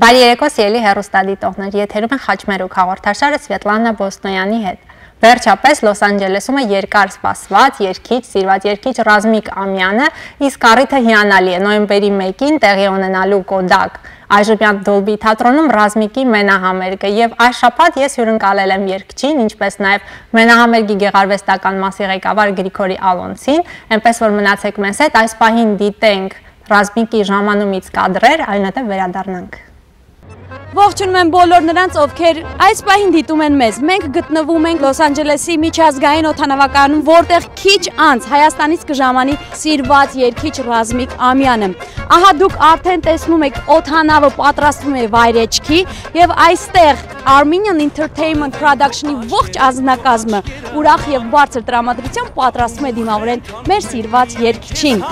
Բարի երեկո, սիրելի հեռուստադիտողներ, եթերում են Խաչմերուկ հաղորդաշարը Սվետլանա Բոսնոյանի հետ։ Վերջապես Լոս Անջելեսում է երկար սպասված երգիչ, սիրված երգիչ Ռազմիկ Ամյանը, իսկ առիթը հիանալի է նոյեմբերի 1-ին տեղի ունենալու Կոդակ այժմյան Դոլբի թատրոնում Ռազմիկի մենահամերգը եւ այս շաբաթ ես հյուրընկալել եմ երգչին, ինչպես նաեւ մենահամերգի գեղարվեստական մասի ղեկավար Գրիգորի Ալոնցին, այնպես որ մնացեք մեզ հետ, այս պահին դիտենք Ռազմիկի ժամանումից կադրեր, այնուհետև վերադառնանք։ Ողջունում եմ բոլոր նրանց, ովքեր այս պահին դիտում են մեզ։ Մենք գտնվում ենք Լոս Անջելեսի միջազգային օդանավակայանում, որտեղ քիչ անց Հայաստանից կժամանի սիրված երգիչ Ռազմիկ Ամյանը։ Ահա դուք արդեն տեսնում եք օդանավը պատրաստվում է վայրեջքի եւ այստեղ Armenian Entertainment Production-ի ողջ ազնագազմը ուրախ եւ բարձր տրամադրությամբ պատրաստվում է դիմավորել մեր սիրված երգչին։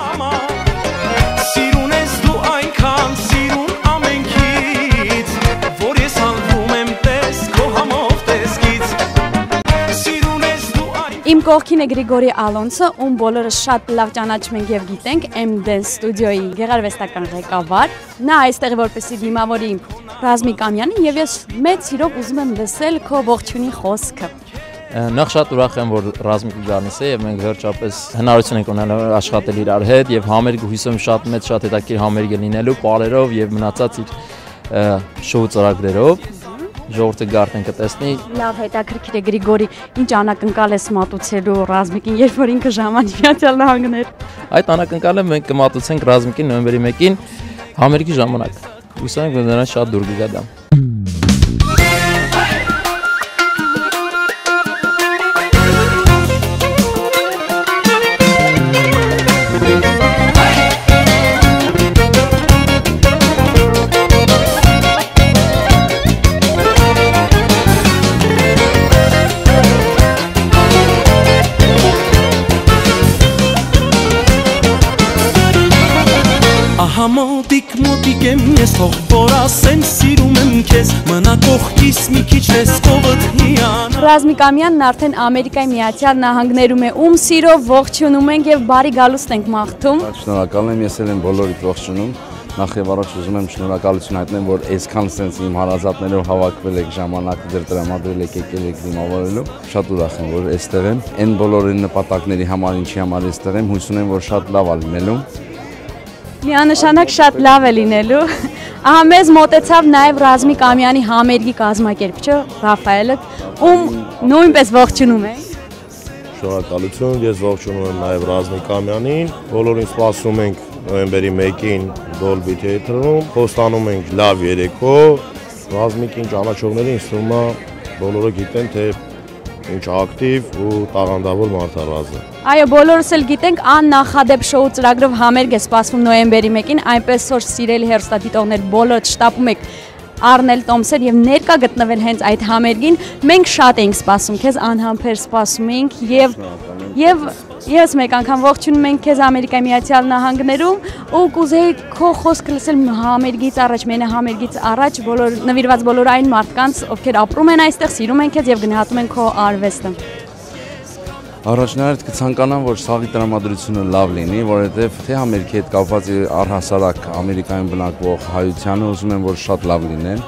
Իմ կողքին է Գրիգորի Ալոնցը, ում բոլորը շատ լավ ճանաչում ենք եւ գիտենք, M-Dance ստուդիոյի գեղարվեստական ղեկավար։ Նա այստեղ որպեսզի դիմավորի Ռազմիկ Ամյանին եւ ես մեծ սիրով ուզում եմ լսել քո ողջունի խոսքը։ Նախ շատ ուրախ եմ, որ Ռազմիկը գալիս է եւ մենք վերջապես հնարավորություն ենք ունենալ աշխատել իրար հետ եւ համերգը հույսում շատ հետաքրքիր համերգ է լինելու պարերով եւ մնացած իր շոու ծրագրերով։ Ժողովուրդը գարտեն կտեսնի։ Լավ, հետաքրքիր է Գրիգորի, ինչ անակնկալ ես մատուցելու Ռազմիկին, երբ որ ինքը ժամանի Միացյալ Նահանգներ։ Այդ անակնկալը մենք կմատուցենք Ռազմիկին նոյեմբերի 1-ին համերգի ժամանակ։ Հույսով ենք, որ նրան շատ դուր կգա դա։ Մոտիկ եմ ես թող որ ասեմ սիրում եմ քեզ մնա կողքիս մի քիչ ես կողդ հիանա։ Ռազմիկ Ամյանն արդեն Ամերիկայի Միացյալ Նահանգներում է, ում սիրով ողջունում ենք եւ բարի գալուստ ենք մաղթում։ Շնորհակալ եմ, ես եմ բոլորիդ ողջունում։ Նախ եւ առաջ ուզում եմ շնորհակալություն հայտնել, որ այսքան sense իմ հարազատներով հավաքվել եք, ժամանակը դեռ տրամադրել եք, եկել եք դիմավորելու։ Շատ ուրախ եմ, որ այստեղ եմ։ Այն բոլորի նպատակների համար, ինչի համար այստեղ եմ, հույս ունեմ, որ շատ լավ է լինելու։ Միանշանակ շատ լավ է լինելու։ Ահա մեզ մոտեցավ նաև Ռազմիկ Ամյանի համերգի կազմակերպիչը Ռաֆայելը, ում նույնպես ողջունում ենք։ Շնորհակալություն, ես ողջունում եմ նաև Ռազմիկ Ամյանին։ Բոլորին սպասում ենք նոյեմբերի 1-ին Դոլբի թեատրում, խոստանում ենք լավ երեկո։ Ռազմիկին ճանաչողները ինձ թվում է բոլորը գիտեն, թե ինչ ակտիվ ու տաղանդավոր մարդ է Ռազը։ Այո, բոլորս էլ գիտենք, աննախադեպ շոու ծրագրով համերգ է սպասվում նոյեմբերի 1-ին, այնպես որ սիրելի հեռուստադիտողներ բոլորդ շտապում եք առնել տոմսեր եւ ներկա գտնվել հենց այդ համերգին։ Մենք շատ ենք սպասում քեզ, անհամբեր սպասում ենք եւ ես մեկ անգամ ողջունում ենք քեզ Ամերիկայի Միացյալ Նահանգներում ու կուզեի քո խոսքը լսել համերգից առաջ, մենահամերգից առաջ բոլոր նվիրված բոլոր այն մարդկանց, ովքեր ապրում են այստեղ, սիրում են քեզ եւ գնահատում են քո արվեստը։ Առաջնահերթ կցանկանամ, որ սաղի տրամադրությունը լավ լինի, որովհետև թե համերգի հետ կապված առհասարակ Ամերիկայում բնակվող հայությանը ուզում եմ, որ շատ լավ լինեն։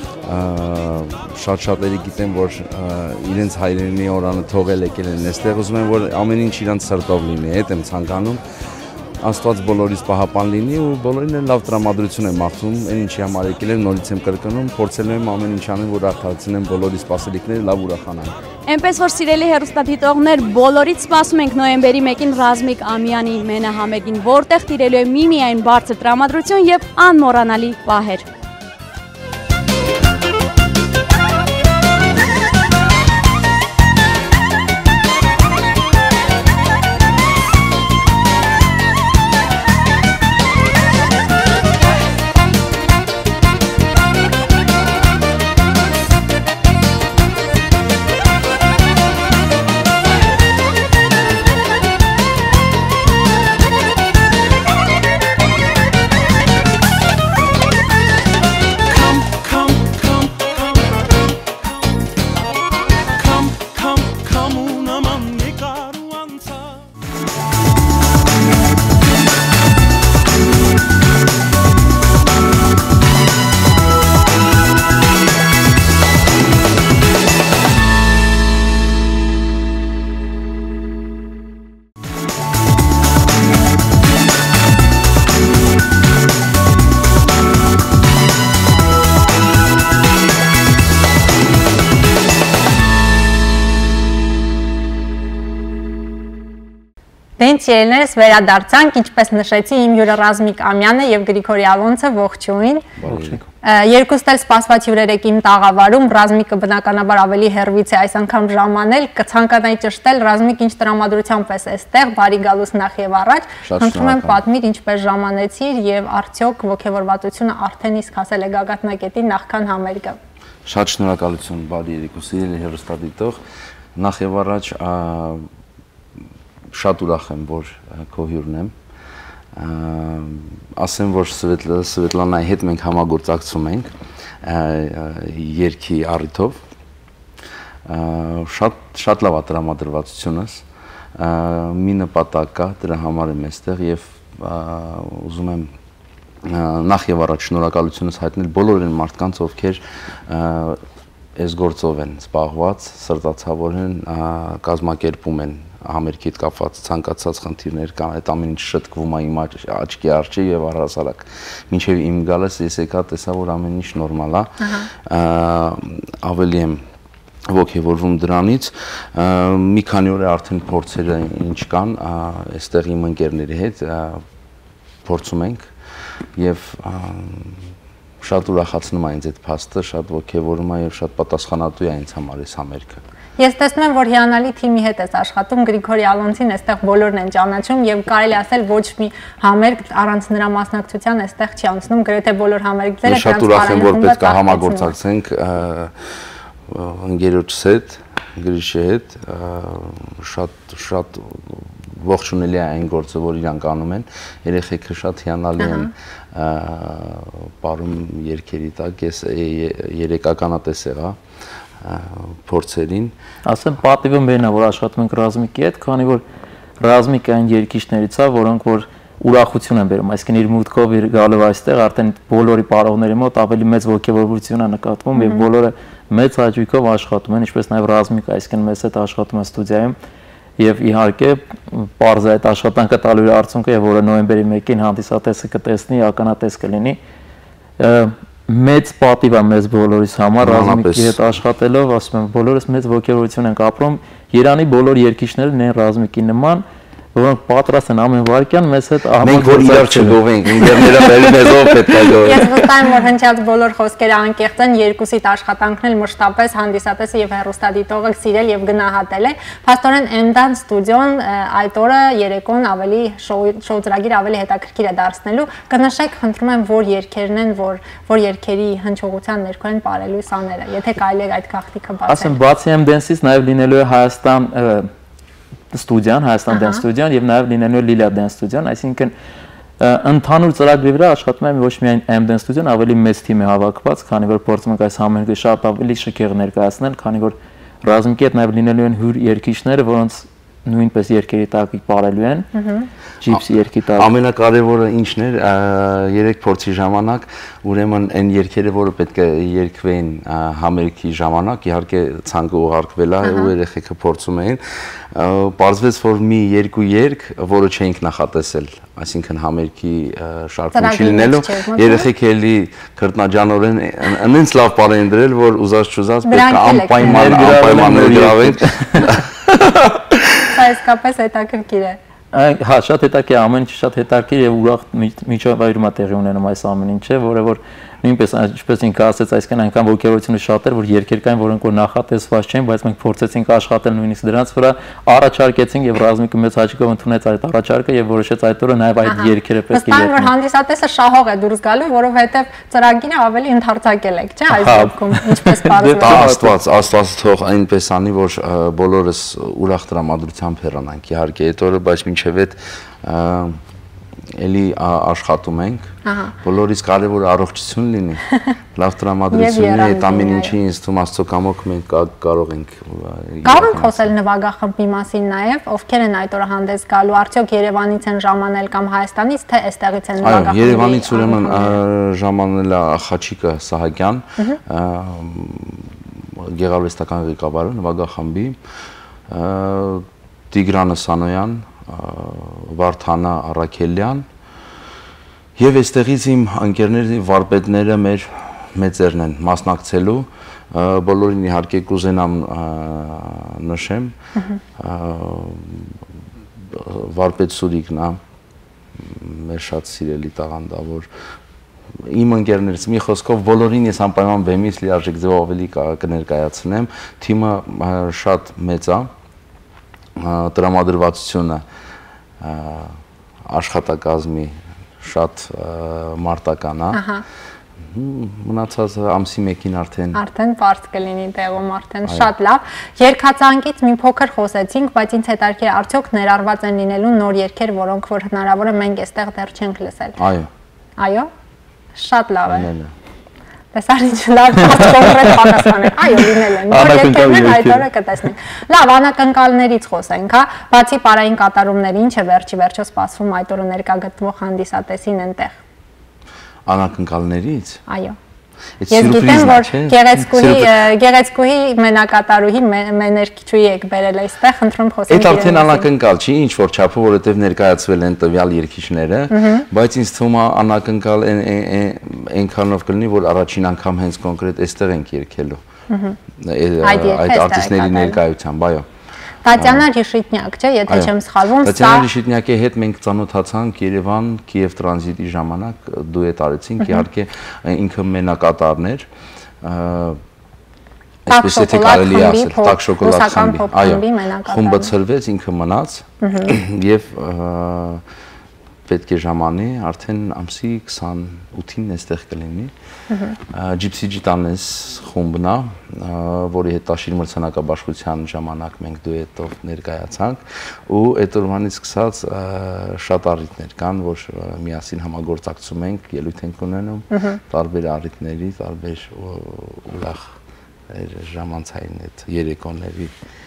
Շատ-շատերի գիտեմ, որ իրենց հայրենի օրանը թողել եկել են այստեղ, ուզում եմ, որ ամեն ինչ իրանց սրտով լինի, հետ եմ ցանկանում։ Աստված բոլորիս պահապան լինի ու բոլորին էլ լավ տրամադրություն եմ մաղթում, այն ինչի համար եկել եմ, նորից եմ կրկնում, փորձելու եմ ամեն ինչ անեմ, որ արդարացնեմ բոլորի սպասելիքները, լավ ուրախանան։ Այնպես որ սիրելի հեռուստադիտողներ, բոլորից սպասում ենք նոյեմբերի 1-ին Ռազմիկ Ամյանի մենահամերգին, որտեղ տիրելու է միմիայն բարձր տրամադրություն եւ անմոռանալի պահեր։ Հենց երեներս վերադարձանք, ինչպես նշեցի, իմ հյուրը Ռազմիկ Ամյանը եւ Գրիգորի Ալոնցը, ողջույն։ Երկուստ էլ սպասված հյուրեր եք իմ տաղավարում, Ռազմիկը բնականաբար ավելի հեռվից է այս անգամ ժամանել, կցանկանայի ճշտել Ռազմիկ ինչ տրամադրությամբ ես այստեղ, բարի գալուս նախ եւ առաջ, խնդրում եմ պատմիր ինչպես ժամանեցիր եւ արդյոք ոգևորվածությունը արդեն իսկ հասել է գագաթնակետին նախքան համերգը։ Շատ շնորհակալություն, բարի երեկո սիրելի հեռուստադիտող, նախ եւ առաջ շատ ուրախ եմ, որ քո հյուրն եմ, ասեմ, որ Սվետլանայի հետ մենք համագործակցում ենք երգի առիթով, շատ լավ է տրամադրվածությունս, մի նպատակ կա, դրա համար եմ այստեղ եւ ուզում եմ նախ եւ առաջ շնորհակալությունս հայտնել բոլոր այն մարդկանց, ովքեր այս գործով են զբաղված, սրտացավոր են, կազմակերպում են համերգի հետ կապված ցանկացած խնդիրներ կան, այդ ամեն ինչ շտկվում է իմ աչքի առջև եւ առհասարակ մինչեւ իմ գալս ես եկա տեսա, որ ամեն ինչ նորմալ է, ավելի եմ ոգևորվում դրանից, մի քանի օր է արդեն փորձերը ինչ կան, այստեղ իմ ընկերների հետ փորձում ենք եւ շատ ուրախացնում է ինձ այդ փաստը, շատ ոգևորում է եւ շատ պատասխանատու է ինձ համար այս համերգը։ Ես տեսնում եմ, որ հիանալի թիմի հետ ես աշխատում, Գրիգորի Ալոնցին այստեղ բոլորն են ճանաչում եւ կարելի ասել ոչ մի համերգ առանց նրա մասնակցության այստեղ չի անցնում, գրեթե բոլոր համերգները շատ ուրախ եմ, որ պետք է համագործակցենք ընկերոջս հետ, Գրիշի հետ, շատ ողջունելի է այն գործը, որ իրանք անում են, երեխեքը շատ հիանալի են պարում երգերի տակ, ես երեկականատես եղա փորձերին։ Ասեմ, պատիվը մերն է, որ աշխատում ենք Ռազմիկի հետ, քանի որ Ռազմիկը այն երգիչներից է, որոնք որ ուրախություն են բերում, այսինքն իր մուտքով իր գալով այստեղ արդեն բոլորի պարողների մոտ ավելի մեծ ոգևորություն է նկատվում եւ բոլորը մեծ հաճույքով աշխատում են, ինչպես նաեւ Ռազմիկը, այսինքն մեզ հետ աշխատում է ստուդիայում եւ իհարկե պարզ է այդ աշխատանքը տալու իր արդյունքը եւ որը նոյեմբերի 1-ին հանդիսատեսը կտեսնի, ականատես կլինի։ Մեծ պատիվ է մեզ բոլորիս համար Ռազմիկի հետ աշխատելով, ասում եմ, բոլորս մեծ ոգևորություն ենք ապրում, Երանի բոլոր երգիչներն են Ռազմիկի նման, որոնք պատրաստ են ամեն վարքյան մեզ հետ մենք որ իրար չգովենք, ինտերները մեզով պետք է գովեն։ Ես վստահ եմ, որ հնչած բոլոր խոսքերը անկեղծ են, երկուսիդ աշխատանքն էլ մշտապես հանդիսատեսը եւ հեռուստադիտողը սիրել եւ գնահատել է։ Փաստորեն M-դան ստուդիոն այդ օրը երեկոն ավելի շոու ծրագիր ավելի հետաքրքիր է դարձնելու։ Կնշեք, խնդրում եմ, որ երգերն են, որ երգերի հնչողության ներքո են parելու սաները, եթե կարելի է այդ գաղտնիքը բացել։ Ասեմ, բացի M-dance-ից նաեւ լինելու է Հայաստան ստուդիան, Հայաստան դեն ստուդիան եւ նաեւ լինելու է Լիլա դեն ստուդիան, այսինքն ընդհանուր ծրագրի վրա աշխատում եմ ոչ միայն M-դեն ստուդիան, ավելի մեծ թիմ է հավաքված, քանի որ փորձում ենք այս համերգը շատ ավելի շքեղ ներկայացնել, քանի որ Ռազմիկի հետ նաեւ լինելու են հյուր երգիչները, որոնց նույնպես երկերի տակ ապարելու են, ջիպսի երկի տակ։ Ամենակարևորը ինչն էր, երեք փորձի ժամանակ, ուրեմն այն երգերը, որը պետք է երգվեին համերգի ժամանակ, իհարկե ցանկը ուղարկվել է ու երեխեքը փորձում էին, պարզվեց, որ մի երկու երգ, որը չէինք նախատեսել, այսինքն համերգի շարքում չի լինելու, երեխեքը էլի քրտնաջանորեն այնց լավ բան են դրել, որ ուզած-չուզած պետք է անպայման ներգրավենք։ Սա իսկապես հետաքրքիր է։ Հա, շատ հետաքրքիր է, ամեն ինչ շատ հետաքրքիր եւ ուրախ միջավայրում է տեղի ունենում այս ամեն ինչը, որը որ նույնպես ինչպես ինքը ասեց, այսքան այնքան ոգևորությունը շատ էր, որ երկեր կային, որոնք որ նախատեսված չեն, բայց մենք փորձեցինք աշխատել նույնիսկ դրանց վրա, առաջարկեցինք եւ Ռազմիկը մեծ հաճույքով ընդունեց այդ առաջարկը եւ որոշեց այդ օրը նաեւ այդ երգերը պետք է երգեն։ Վստահ եմ, որ հանդիսատեսը շահող է դուրս գալու, որովհետեւ ծրագիրը ավելի ընդարձակել եք, չէ՞, այս դեպքում, ինչպես պարզվեց։ Աստված թող այնպես անի, որ բոլորս ուրախ տրամադրությամբ հեռանանք, իհարկե այդ օրը, բայց մինչեւ այդ էլի աշխատում ենք, բոլորից կարևորը առողջություն լինի, լավ տրամադրություն լինի, այդ ամեն ինչի ինձ թվում Աստծո կամոք մենք կարող ենք։ Կարող ենք խոսել նվագախմբի մասին նաև, ովքեր են այդ օրը հանդես գալու, արդյոք Երևանից են ժամանել կամ Հայաստանից, թե այստեղից են նվագախմբի։ Այո, Երևանից ուրեմն ժամանել է Խաչիկը Սահակյան, գեղարվեստական ղեկավարը նվագախմբի, Տիգրանը Սանոյան, Վարդանա Առաքելյան եւ այստեղից իմ ընկերների վարպետները մեր մեծերն են մասնակցելու, բոլորին իհարկե կուզենամ նշեմ, Վարպետ Սուրիկն է, մեր շատ սիրելի տաղանդա, որ իմ ընկերներից մի խոսքով բոլորին ես անպայման բեմից լիարժեք ձևով ավելի կներկայացնեմ, թիմը շատ մեծ է, տրամադրվածությունը աշխատակազմի շատ մարտական է, մնացած ամսի մեկին արդեն պարզ կլինի տեղում, արդեն շատ լավ։ Երգացանկից մի փոքր խոսեցինք, բայց ինձ հետաքրքիր է արդյոք ներառված են լինելու նոր երգեր, որոնք որ հնարավոր է մենք այստեղ դեռ չենք լսել։ Այո։ Այո։ Շատ լավ է։ Տեսար ինչ լավ կոնկրետ պատասխան է։ Այո, լինել են։ Նոր երգերն այդ օրը կտեսնենք։ Լավ, անակնկալներից խոսենք, հա։ Բացի պարային կատարումների, ինչ է վերջի վերջո սպասվում այդ օրը ներկա գտնվող հանդիսատեսին այնտեղ։ Անակնկալներից։ Այո։ Ես գիտեմ, որ գեղեցկուհի մենակատարուհի մեներքիչուի եք բերել այստեղ, խնդրում խոսենք։ Այդ արդեն անակնկալ չի, ինչ որ չափով, որովհետև ներկայացվել են տվյալ երգիչները, բայց ինձ թվում է անակնկալ այնքանով կլինի, որ առաջին անգամ հենց կոնկրետ այստեղ ենք երգելու։ Այդ արտիստների ներկայությամբ, այո։ Տատյանա Ռիշիտնյակ, չէ, եթե չեմ սխալվում, Տատյանա Ռիշիտնյակի հետ մենք ծանոթացանք Երևան Կիև տրանզիտի ժամանակ, դուետ արեցինք, իհարկե ինքը մենակատարն էր, այսպես եթե կարելի է ասել, տաք շոկոլադ խմբի, այո, խումբը ցրվեց, ինքը մնաց եւ պետք է ժամանի, արդեն ամսի 28-ին այստեղ կլինի։ Gypsy Gitanes խումբն է, որի հետ Տաշիր մրցանակաբաշխության ժամանակ մենք դուետով ներկայացանք ու այդ օրվանից սկսած շատ առիթներ կան, որ միասին համագործակցում ենք, ելույթ ենք ունենում տարբեր առիթների, տարբեր ուրախ ժամանցային այդ երեկոների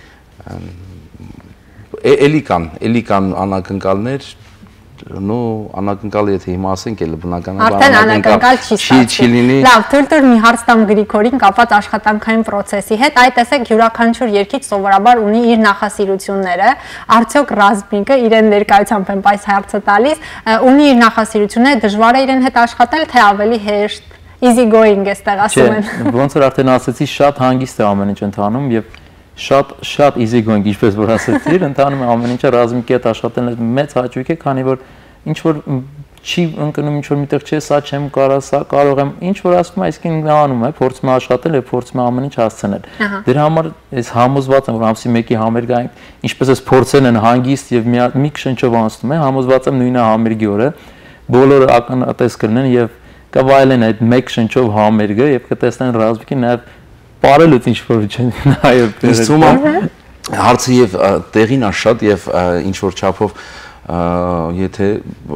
էլի կան անակնկալներ նո անակնկալ եթե հիմա ասենք էլ բնականաբար արդեն անակնկալ չի լինի։ Լավ, թույլ մի հարց տամ Գրիգորին կապված աշխատանքային process-ի հետ, այ տեսեք յուրաքանչյուր երգիչ սովորաբար ունի իր նախասիրությունները, արդյոք Ռազմիկը իրեն ներկայությամբ եմ այս հարցը տալիս, ունի իր նախասիրությունները, դժվար է իրեն հետ աշխատել, թե ավելի հեշտ, easy going էստեղ ասում են։ Ոնց որ արդեն ասեցի, շատ հանգիստ է ամեն ինչ ընթանում եւ շատ easy going, ինչպես որ ասեցիր, ընթանում է ամեն ինչը Ռազմիկի հետ աշխատելն մեծ հաճույք է, քանի որ ինչ որ չի ընկնում, ինչ որ միտեղ չէ, սա չեմ կարա, սա կարող եմ, ինչ որ ասում է, այսինքն նա անում է, փորձում է աշխատել եւ փորձում է ամեն ինչ հասցնել։ Դրա համար այս համոզված եմ, որ ամսի 1-ի համերգային, ինչպես էս փորձեն են հանգիստ եւ մի քշնչով անցնում է, համոզված եմ նույնը համերգի օրը բոլորը ականատես կլինեն եւ կվայելեն այդ մեկ շնչով համերգը եւ կտեսնեն Ռազմիկի նաեւ Պարելուց ինչ-որ չեն նաև Ես թվում է հարցը և տեղին է շատ և ինչ-որ չափով եթե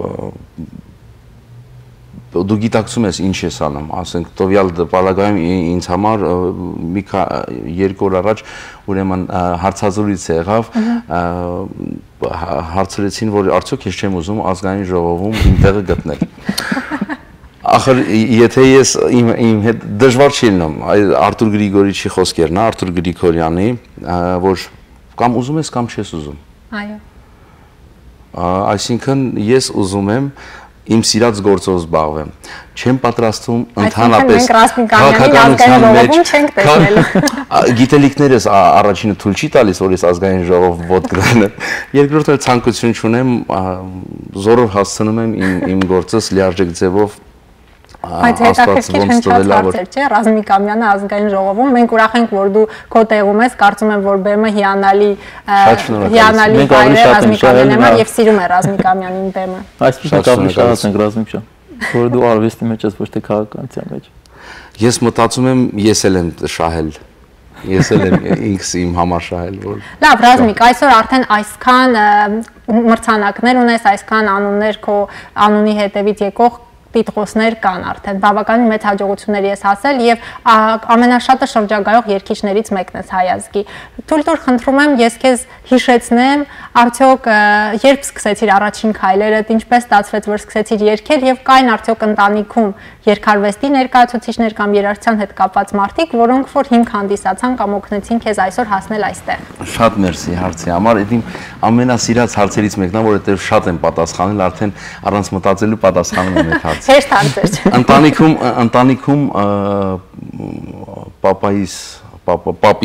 դու գիտակցում ես ինչ ես անում, ասենք տվյալ պարագայում ինձ համար երկու օր առաջ ուրեմն հարցազրույց եղավ, հարցրեցին, որ արդյոք ես չեմ ուզում ազգային ժողովում իմ տեղը գտնել։ Ախր եթե ես իմ հետ դժվար չի լինում, Արտուր Գրիգորիչի խոսքերն է, Արտուր Գրիգորյանի, որ կամ ուզում ես կամ չես ուզում։ Այո։ Այսինքն ես ուզում եմ իմ սիրած գործով զբաղվեմ։ Չեմ պատրաստվում ընդհանրապես քաղաքականության մեջ գիտելիքներս առաջինը թույլ չի տալիս, որ ես ազգային ժողով ոտ կդնեմ։ Երկրորդը ցանկություն չունեմ, զորով հասցնում եմ իմ գործս լիարժեք ձևով Բայց հետաքրքիր հնչած հարցեր չէ, Ռազմիկ Ամյանը ազգային ժողովում, մենք ուրախ ենք, որ դու քո տեղում ես, կարծում եմ, որ բեմը հիանալի հայր է Ռազմիկ Ամյանը եւ սիրում է Ռազմիկ Ամյանին բեմը։ Այսպես ավելի շահած ենք Ռազմիկ ջան, որ դու արվեստի մեջ ես, ոչ թե քաղաքականության մեջ։ Ես մտածում եմ, ես էլ եմ շահել։ Ես էլ եմ ինքս իմ համար շահել, որ Լավ, Ռազմիկ, այսօր արդեն այսքան մրցանակներ ունես, այսքան անուններ քո անունի հետևից եկող տիտղոսներ կան արդեն, բավականին մեծ հաջողությունների ես հասել եւ ամենաշատը շրջագայող երգիչներից մեկն ես հայազգի։ Թույլ տուր խնդրում եմ, ես քեզ հիշեցնեմ, արդյոք երբ սկսեցիր առաջին քայլերդ, ինչպես ստացվեց, որ սկսեցիր երգել եւ կային արդյոք ընտանիքում երգարվեստի ներկայացուցիչներ կամ երաժշտության հետ կապված մարդիկ, որոնք որ հիմք հանդիսացան կամ օգնեցին քեզ այսօր հասնել այստեղ։ Շատ մերսի հարցի համար, դա իմ ամենասիրած հարցերից մեկն է, որովհետեւ շատ եմ պատասխանել, արդեն առանց մտածելու պատասխանում եմ այդ հարցը։ Հեշտ հարցեր Ընտանիքում պապիս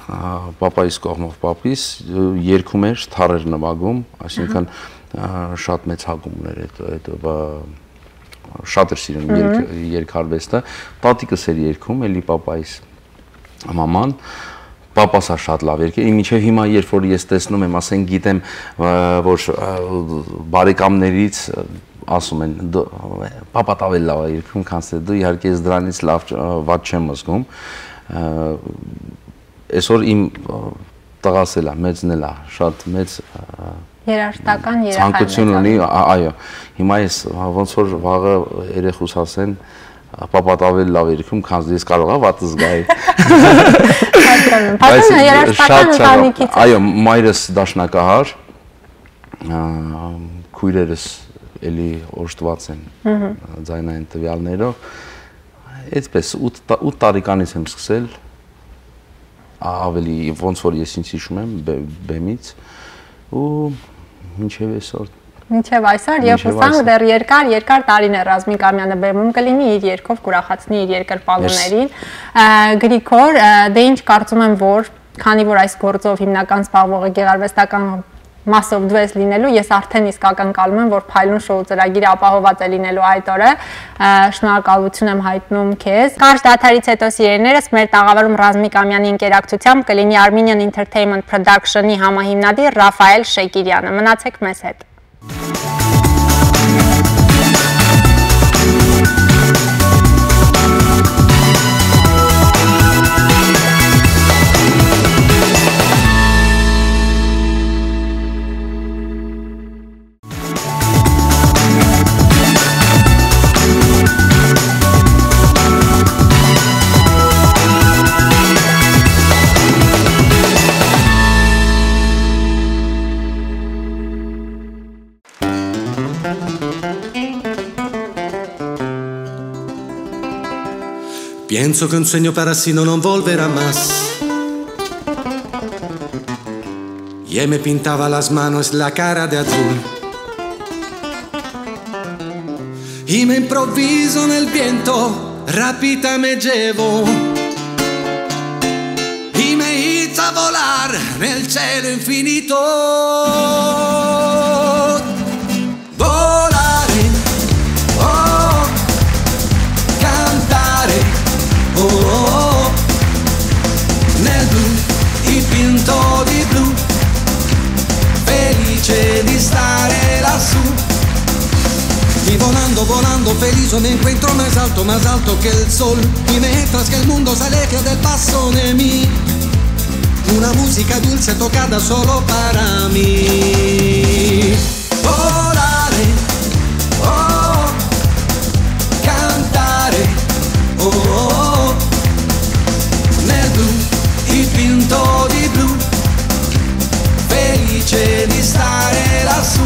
պապայիս կողմով պապիս երգում էր, թառեր նվագում, այսինքն շատ մեծ հագումներ այդ շատ էր սիրում երգարվեստը, տատիկս էր երգում, էլի պապայիս մաման, պապասա շատ լավ երգ է, մինչև հիմա երբ որ ես տեսնում եմ, ասենք գիտեմ, որ բարեկամներից ասում են, պապատ ավելի լավ է երգում, քան դու իհարկե ես դրանից լավ վատ չեմ զգում, այսօր իմ տղաս էլ է, մեծն էլ է, շատ մեծ երաժշտական ցանկություն ունի, այո, հիմա ես ոնց որ վաղը երեխուս ասեն, պապատ ավելի լավ երգում, քան ես կարող եմ վատ զգայի։ Բայց երաժշտական ընտանիքից է։ Այո, մայրս դաշնակահար, քույրերս էլի օժտված են ձայնային տվյալներով, այդպես 8 տարեկանից եմ սկսել, ավելի ոնց որ ես ինձ հիշում եմ բեմից ու մինչև այսօր Մինչև այսօր եւ հուսանք դեռ երկար տարիներ Ռազմիկ Ամյանը բեմում կլինի իր երգով կուրախացնի իր երկրպագուներին։ Գրիգոր, դե ինչ կարծում եմ որ քանի որ այս գործով հիմնական զբաղվողը գեղարվեստական մասով դու ես լինելու, ես արդեն իսկ ակնկալում եմ, որ Փայլուն շոու ծրագիրը ապահոված է լինելու այդ օրը, շնորհակալություն եմ հայտնում քեզ։ Կարճ դադարից հետո սիրելիներս մեր տաղավարում Ռազմիկ Ամյանի ընկերակցությամբ կլինի Armenian Entertainment Production-ի համահիմնադիր Ռաֆայել Շեկիրյանը։ Մնացեք մեզ հետ։ Pienso che un sogno parasino non volverá más. Y me pintaba las manos la cara de azul. Y me improviso nel viento, rápida me llevo. Y me hizo a volar nel cielo infinito. Volare, oh, cantare. Oh, nel blu, dipinto di blu, felice di stare lassù. Y volando, volando, felice me encuentro más alto que el sol. Y mientras que el mundo se aleja del paso de mí, una música dulce tocada solo para mí. Volare, oh, cantare, oh. Dipinto di blu, felice di stare lassù.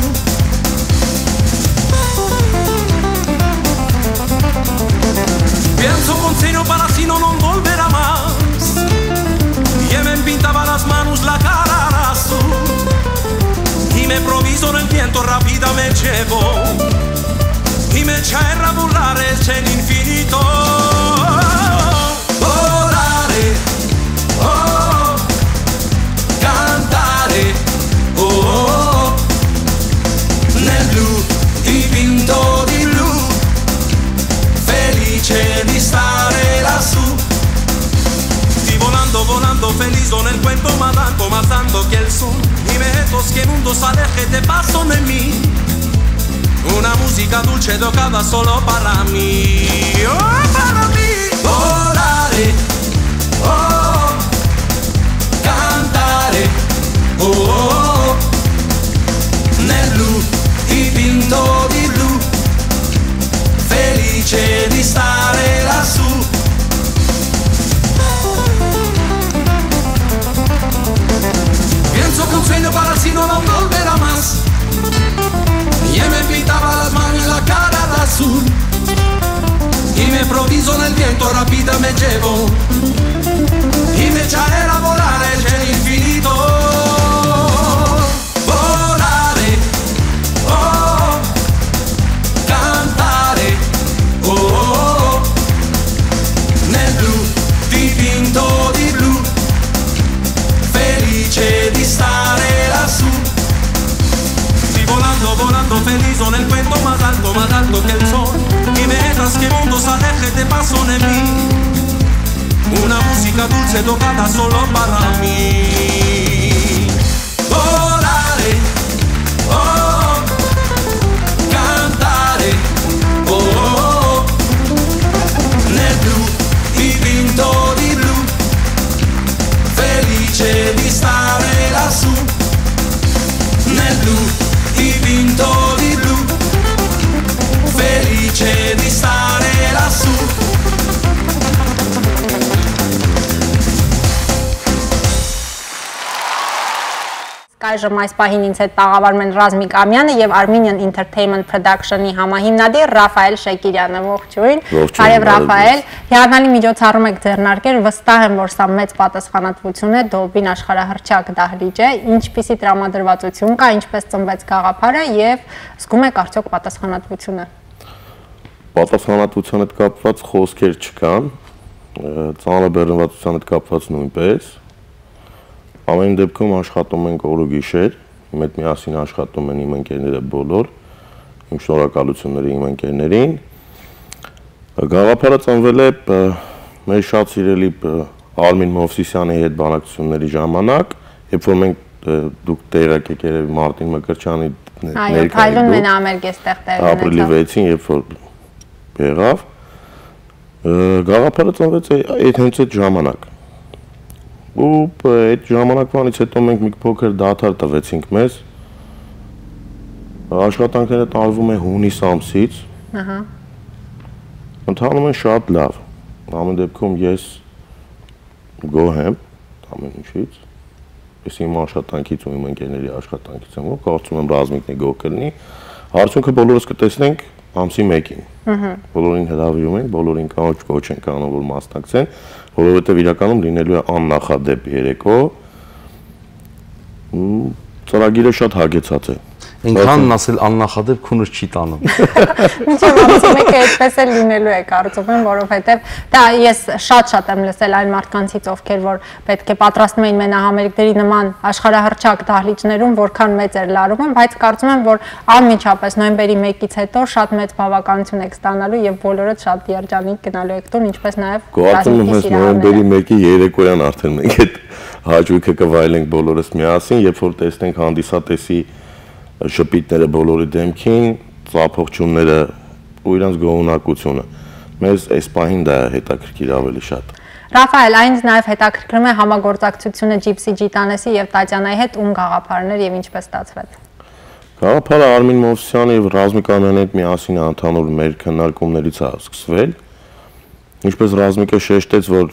Pienso con serio parasino non volverá más. Y me pintaba las manos la cara azul. Y me improviso nel viento rápida me llevo. Y me echa a volar el cielo infinito. Oh, cantare, oh, nel blu, dipinto di blu, felice di stare lassù. Y volando, volando, feliz nel cuento más alto que el sol. Y metos que el mundo se aleje de paso de mí. Una música dulce tocada solo para mí. Oh, para mí. Volare, oh, cantare, oh, nel blu, dipinto di blu, felice di stare lassù. Pienso que un sueño parasino non volverá más. Y me pintaba las manos y la cara de azul. Y me improviso nel viento, rápida me llevo. Y me echaré a volar el cielo infinito. Volare, oh, cantare, oh, nel blu, dipinto di blu, que te paso en mí. Una música dulce tocada solo para mí. Volare, oh, cantare, oh, nel blu, dipinto di blu, felice di stare lassù. Nel blu, dipinto di blu, felice di stare lassù. Այժմ այս պահին ինձ հետ տաղավարում են Ռազմիկ Ամյանը եւ Armenian Entertainment Production-ի համահիմնադիր Ռաֆայել Շեկիրյանը, ողջույն։ Բարև Ռաֆայել, հիանալի միջոցառում եք ձեռնարկել, վստահ եմ, որ սա մեծ պատասխանատվություն է, Դոլբին աշխարհահռչակ դահլիճ է, ինչպիսի տրամադրվածություն կա, ինչպես ծնվեց գաղափարը եւ զգում եք արդյոք պատասխանատվությունը։ Պատասխանատվության հետ կապված խոսքեր չկան, ծանրաբեռնվածության հետ կապված նույնպես։ Ամեն դեպքում աշխատում ենք օր ու գիշեր, իմ հետ միասին աշխատում են իմ ընկերները բոլոր, իմ շնորհակալությունները իմ ընկերներին։ Գաղափարը ծնվել է մեր շատ սիրելի Արմին Մովսիսյանի հետ բանակցությունների ժամանակ, երբ որ մենք դուք տեղակ եք երևի Մարտին Մկրտչյանի ներկայացնում։ Այո, Փայլուն մենամերգ էստեղ տեղի ունեցավ։ Ապրիլի 6-ին, երբ որ եղավ, գաղափարը ծնվեց հենց այդ ժամանակ։ Ու այդ ժամանակվանից հետո մենք մի փոքր դադար տվեցինք մեզ։ Աշխատանքները տարվում են հունիս ամսից։ Ահա։ Ընթանում են շատ լավ։ Ամեն դեպքում ես գոհ եմ ամեն ինչից։ Ես իմ աշխատանքից ու իմ ընկերների աշխատանքից եմ, որ կարծում եմ Ռազմիկն է գոհ կլինի։ Արդյունքը բոլորս կտեսնենք ամսի 1-ին։ Բոլորին հրավիրում ենք, բոլորին կոչ ենք անում, որ մասնակցեն, որովհետև իրականում լինելու է աննախադեպ երեկո։ Ծրագիրը շատ հագեցած է։ Ինքանն ասել աննախադեպ քունս չի տանում։ Մինչև ամսի 1-ը այդպես էլ լինելու է, կարծում եմ, որովհետև դա ես շատ եմ լսել այն մարդկանցից, ովքեր որ պետք է պատրաստում էին մենահամերգների նման աշխարհահռչակ դահլիճներում, որքան մեծ էր լարումը, բայց կարծում եմ, որ անմիջապես նոյեմբերի 1-ից հետո շատ մեծ բավականություն եք ստանալու եւ բոլորդ շատ երջանիկ գնալու եք տուն, ինչպես նաեւ Կարծում եմ, հենց նոյեմբերի 1-ի երեկոյան արդեն մենք այդ հաճույքը կվայելենք բոլորս միասին, երբ որ տեսնենք հանդիսատեսի շփիտները բոլորի դեմքին, ծափողջունները ու իրանց գոհունակությունը։ Մեզ այս պահին դա հետաքրքիր ավելի շատ։ Ռաֆայել, այնց նաև հետաքրքրում է համագործակցությունը Gypsy Gitanes-ի եւ Տատյանայի հետ ում գաղափարներ եւ ինչպես ստացվեց։ Գաղափարը Արմին Մովսիսյանի եւ Ռազմիկ Ամյանի հետ միասին ընդհանուր մեր քննարկումներից է սկսվել։ Ինչպես Ռազմիկը շեշտեց, որ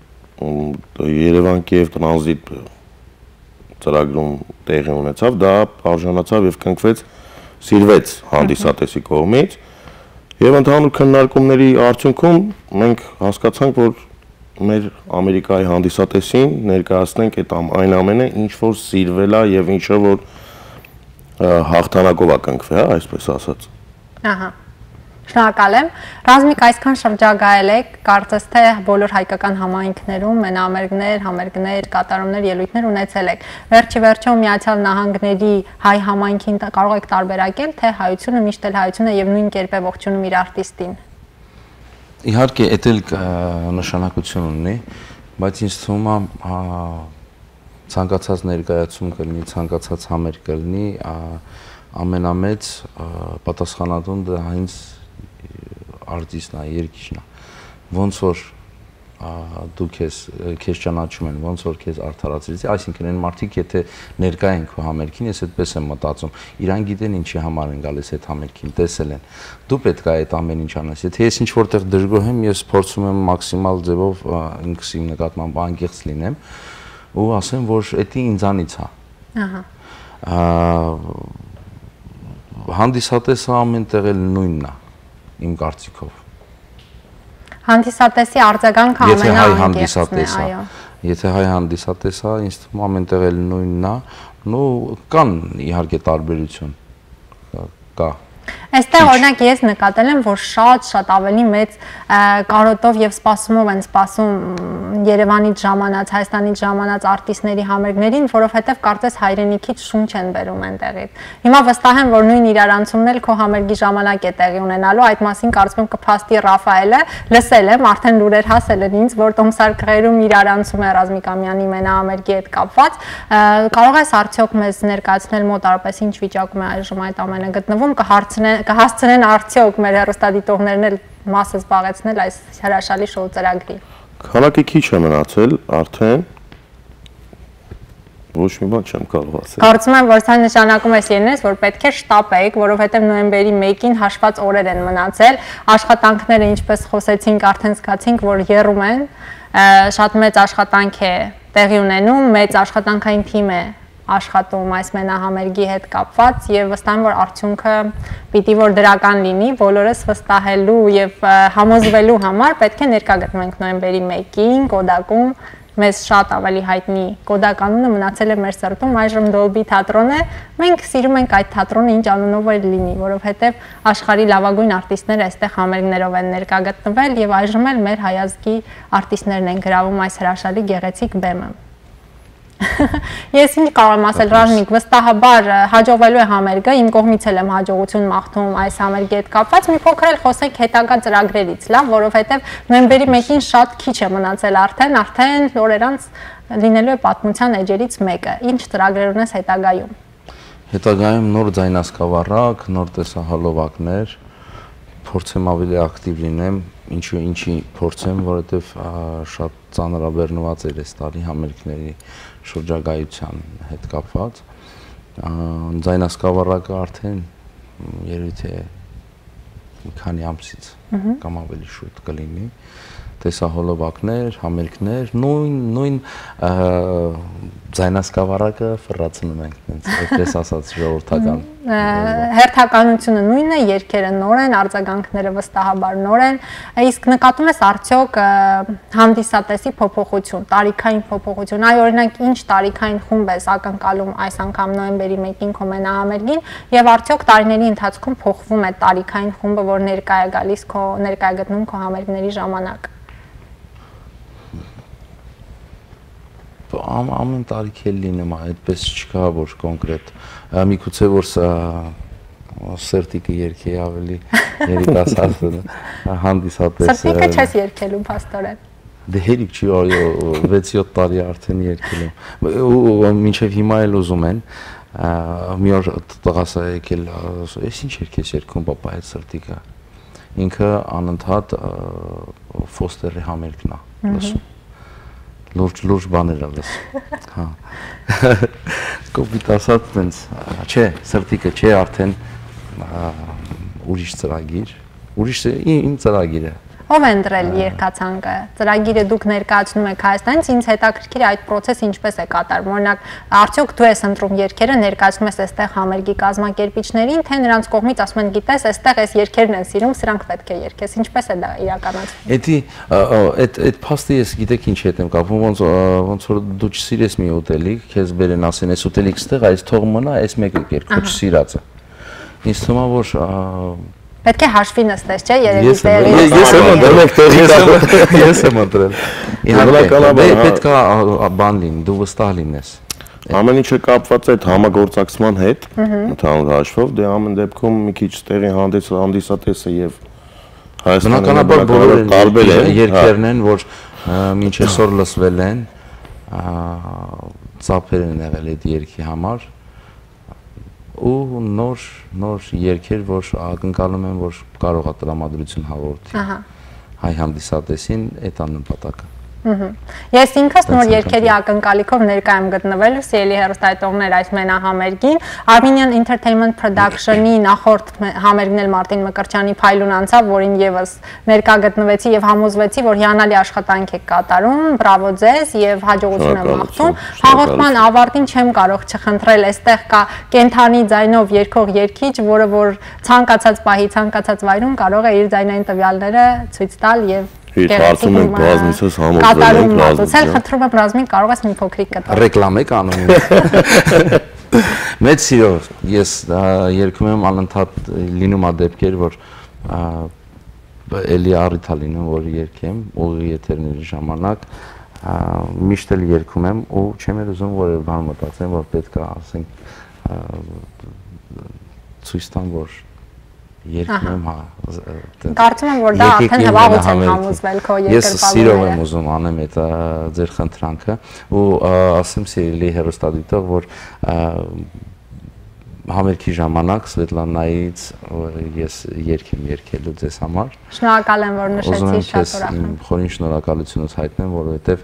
Երևան-Կիև տրանզիտ ծրագրում տեղի ունեցավ, դա արժանացավ եւ կնքվեց, սիրվեց հանդիսատեսի կողմից եւ ընդհանուր քննարկումների արդյունքում մենք հասկացանք, որ մեր Ամերիկայի հանդիսատեսին ներկայացնենք այն ամենը, ինչ որ սիրվել է եւ ինչը որ հաղթանակով է կնքվել, այսպես ասած։ Ահա։ Շնորհակալ եմ։ Ռազմիկ, այսքան շրջագայել եք, կարծես թե բոլոր հայկական համայնքներում մենամերգներ, համերգներ, կատարումներ, ելույթներ ունեցել եք։ Վերջի Միացյալ Նահանգների հայ համայնքին կարող եք տարբերակել, թե հայությունը միշտ էլ հայություն է եւ նույն կերպ է ողջունում իր արտիստին։ Իհարկե, դա էլ նշանակություն ունի, բայց ինձ թվում է ցանկացած ներկայացում կլինի, ցանկացած համերգ կլինի, ամենամեծ պատասխանատուն դա հենց արտիստն է, երգիչն է, ոնց որ դու քեզ ճանաչում են, ոնց որ քեզ արդարացրեցի, այսինքն այն մարդիկ, եթե ներկա են քո համերգին, ես այդպես եմ մտածում, իրան գիտեն ինչի համար են գալիս այդ համերգին, տեսել են, դու պետք է այդ ամեն ինչ անես, եթե ես ինչ որտեղ դժգոհ եմ, ես փորձում եմ մաքսիմալ ձևով ինքս իմ նկատմամբ անկեղծ լինեմ ու ասեմ, որ դա ինձանից է։ Ահա։ Հանդիսատեսը ամենտեղ էլ նույնն է, իմ կարծիքով։ Հանդիսատեսի արձագանքը ամենաանկեղծն է, այո։ Եթե հայ հանդիսատես է, ինձ թվում ամենտեղ էլ նույնն է, ու կան իհարկե տարբերություն, կա։ Այստեղ օրինակ ես նկատել եմ, որ շատ ավելի մեծ կարոտով եւ սպասումով են սպասում Երևանից ժամանած, Հայաստանից ժամանած արտիստների համերգներին, որովհետեւ կարծես հայրենիքից շունչ են բերում այնտեղից։ Հիմա վստահ եմ, որ նույն իրարանցումն էլ քո համերգի ժամանակ է տեղի ունենալու, այդ մասին կարծում եմ կփաստի Ռաֆայելը, լսել եմ, արդեն լուրեր հասել են ինձ, որ Տոմսարկղերում իրարանցում է Ռազմիկ Ամյանի մենահամերգի հետ կապված։ Կարող ես արդյոք մեզ ներկայացնել մոտարապես ինչ վիճակում է այժմ այդ ամենը գտնվում, կհասցնեն արդյոք մեր հեռուստադիտողներն էլ մասը զբաղեցնել այս հրաշալի շոու ծրագրի։ Քանակի քիչ է մնացել արդեն։ Ոչ մի բան չեմ կարող ասել։ Կարծում եմ, որ սա նշանակում է սիրելիներս, որ պետք է շտապեք, որովհետև նոյեմբերի 1-ին հաշված օրեր են մնացել, աշխատանքները ինչպես խոսեցինք, արդեն զգացինք, որ եռում են, շատ մեծ աշխատանք է տեղի ունենում, մեծ աշխատանքային թիմ է աշխատում այս մենահամերգի հետ կապված եւ վստահ եմ, որ արդյունքը պիտի որ դրական լինի, բոլորս վստահելու եւ համոզվելու համար պետք է ներկա գտնվենք նոյեմբերի 1-ին Կոդակում։ Մեզ շատ ավելի հայտնի Կոդակ անունը մնացել է մեր սրտում, այժմ Dolby թատրոն է։ Մենք սիրում ենք այդ թատրոնը ինչ անունով էլ լինի, որովհետև աշխարհի լավագույն արտիստները այստեղ համերգներով են ներկա գտնվել եւ այժմ էլ մեր հայազգի արտիստներն են գրավում այս հրաշալի գեղեցիկ բեմը։ Ես ինչ կարող եմ ասել, Ռազմիկ, վստահաբար հաջողվելու է համերգը, իմ կողմից էլ եմ հաջողություն մաղթում այս համերգի հետ կապված, մի փոքր էլ խոսենք հետագա ծրագրերից, լավ, որովհետև նոյեմբերի 1-ին շատ քիչ է մնացել արդեն օրեր անց լինելու է պատմության էջերից մեկը։ Ինչ ծրագրեր ունես հետագայում։ Հետագայում նոր ձայնասկավառակ, նոր տեսահոլովակներ, փորձեմ ավելի ակտիվ լինեմ, ինչի փորձեմ, որովհետև շատ ծանրաբեռնված էր այս տարի համերգների շրջագայության հետ կապված։ Ձայնասկավառակը արդեն երևի թե մի քանի ամսից կամ ավելի շուտ կլինի։ Տեսահոլովակներ, համերգներ, նույն ձայնասկավառակը ֆռացնում ենք այնց, այդպես ասած ժողովրդական։ Հերթականությունը նույնն է, երգերը նոր են, արձագանքները վստահաբար նոր են, իսկ նկատում ես արդյոք հանդիսատեսի փոփոխություն, տարիքային փոփոխություն, այ օրինակ ինչ տարիքային խումբ ես ակնկալում այս անգամ նոյեմբերի 1-ին քո մենահամերգին եւ արդյոք տարիների ընթացքում փոխվում է տարիքային խումբը, որ ներկա է գալիս քո ներկա է գտնում քո համերգների ժամանակ։ Ամեն տարիք էլ լինում, այդպես չկա, որ կոնկրետ, միգուցե որ սերտիկը երգի ավելի երիտասարդ հանդիսատես։ Սերտիկը չես երգելու փաստորեն։ Դե հերիք չի, 6-7 տարի արդեն երգել ու մինչև հիմա էլ ուզում են, մի օր տղաս է եկել, ես ինչ երգ ես երգում, պապա այդ սերտիկը, ինքը անընդհատ Ֆոստերի համերգն է լսում։ Լուրջ բաներ ալես, հա, կոպիտ ասած տենց, չէ, սրտիկը չէ, արդեն ուրիշ ծրագիր, իմ ծրագիր է։ Ով է ընտրել երգացանկը, ծրագիրը դուք ներկայացնում եք Հայաստանից, ինձ հետաքրքիր է այդ պրոցեսը ինչպես է կատարվում, օրինակ, արդյոք դու ես ընտրում երգերը, ներկայացնում ես այստեղ համերգի կազմակերպիչներին, թե նրանց կողմից ասում են, գիտես, այստեղ այս երգերն են սիրում, սրանք պետք է երգես, ինչպես է դա իրականացվում։ Այդ փաստը ես գիտեք ինչ հետ եմ կապում, ոնց որ դու չսիրես մի ուտելիք, քեզ բերեն ասեն, այս ուտելիք ստեղ, այս թող մնա, այս մեկը երգ, քո չսիրածը։ Ինձ թվում է, որ պետք է հաշվի նստես, չէ՞, երևի տեղի։ Ես եմ ընտրել։ Իհարկե, պետք է բան լինի, դու վստահ լինես։ Ամեն ինչը կապված է այդ համագործակցման հետ, ընդհանուր հաշվով, դե ամեն դեպքում մի քիչ տեղի հանդիսատեսը եւ Հայաստանը տարբեր երկերն են, որ մինչ այսօր լսվել են, ծափեր են եղել այդ երգի համար։ Ու նոր երգեր, որ ակնկալում են, որ կարող է տրամադրություն հաղորդի հայ հանդիսատեսին, այդ աննպատակը։ Ես ինքս նոր երգերի ակնկալիքով ներկա եմ գտնվել սիրելի հեռուստադիտողներ այս մենահամերգին Armenian Entertainment Production-ի նախորդ համերգն էլ Մարտին Մկրտչյանի փայլուն անցավ, որին եւս ներկա գտնվեցի եւ համոզվեցի, որ հիանալի աշխատանք եք կատարում, բրավո ձեզ եւ հաջողություն եմ մաղթում։ Հաղորդման ավարտին չեմ կարող չխնդրել, այստեղ կա կենթանի ձայնով երգող երգիչ, որը որ ցանկացած պահի, ցանկացած վայրում կարող է իր ձայնային տվյալները ցույց տալ եւ Հարցում ենք բազմիցս համոզվել ենք խնդրում եմ Ռազմիկ, կարող ես մի փոքրիկ կտալ։ Ռեկլամ եք անում։ Մեծ սիրով ես երգում եմ անընդհատ լինում է դեպքեր, որ էլի առիթ է լինում, որ երգեմ ուղիղ եթերների ժամանակ, միշտ էլ երգում եմ ու չեմ ուզում որևէ բան մտածեմ, որ պետք է ասենք ցույց տամ, որ երգում եմ, Կարծում եմ, որ դա արդեն հվաղուց եմ համոզվել քո երկրպագուները։ Ես սիրով եմ ուզում անեմ այդ ձեր խնդրանքը ու ասեմ սիրելի հեռուստադիտող, որ համերգի ժամանակ Սվետլանայից ես երգ եմ երգելու ձեզ համար։ Շնորհակալ եմ, որ նշեցի, շատ ուրախ եմ։ Խորին շնորհակալությունս հայտնեմ, որովհետև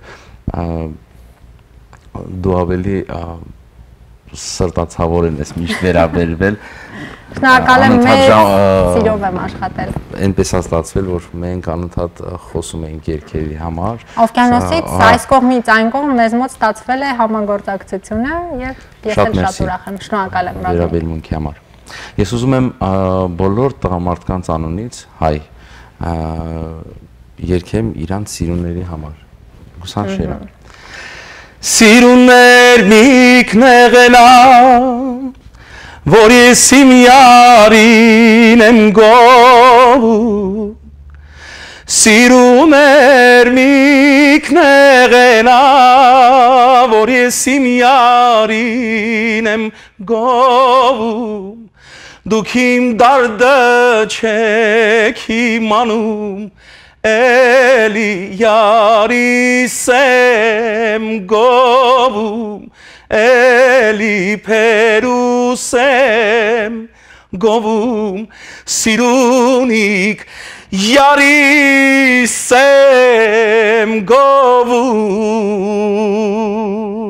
դու ավելի սրտացավոր ես միշտ վերաբերվել։ Շնորհակալ եմ, մեծ սիրով եմ աշխատել։ Այնպես է ստացվել, որ մենք անընդհատ խոսում ենք երգերի համար։ Օվկիանոսից այս կողմից այն կողմ մեզ մոտ ստացվել է համագործակցությունը եւ ես էլ շատ ուրախ եմ։ Շնորհակալ եմ վերաբերմունքի համար։ Ես ուզում եմ բոլոր տղամարդկանց անունից հայ երգեմ իրանց սիրունների համար։ Գուսանշերը։ Սիրուններ միքնեղենա, որ ես իմ յարին եմ գովում, սիրուներ միքնեղենա, որ ես իմ յարին եմ գովում, դուք իմ դարդը չեք իմանում, էլի յարիս եմ գովում, էլի փերուս եմ գովում, սիրունիկ յարիս եմ գովում։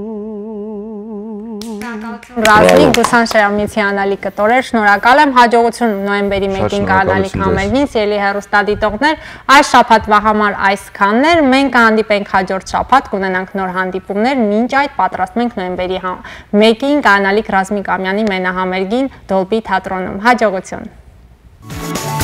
Ռազմիկ Դուսան Շերամնիցի անալիք կտորեր, շնորհակալ եմ, հաջողություն նոյեմբերի 1-ին գալալիք համերգին, սիրելի հեռուստադիտողներ, այս շաբաթվա համար այսքանն էր, մենք կհանդիպենք հաջորդ շաբաթ, կունենանք նոր հանդիպումներ, մինչ այդ պատրաստում ենք նոյեմբերի 1-ին գալալիք Ռազմիկ Ամյանի մենահամերգին Դոլբի թատրոնում, հաջողություն։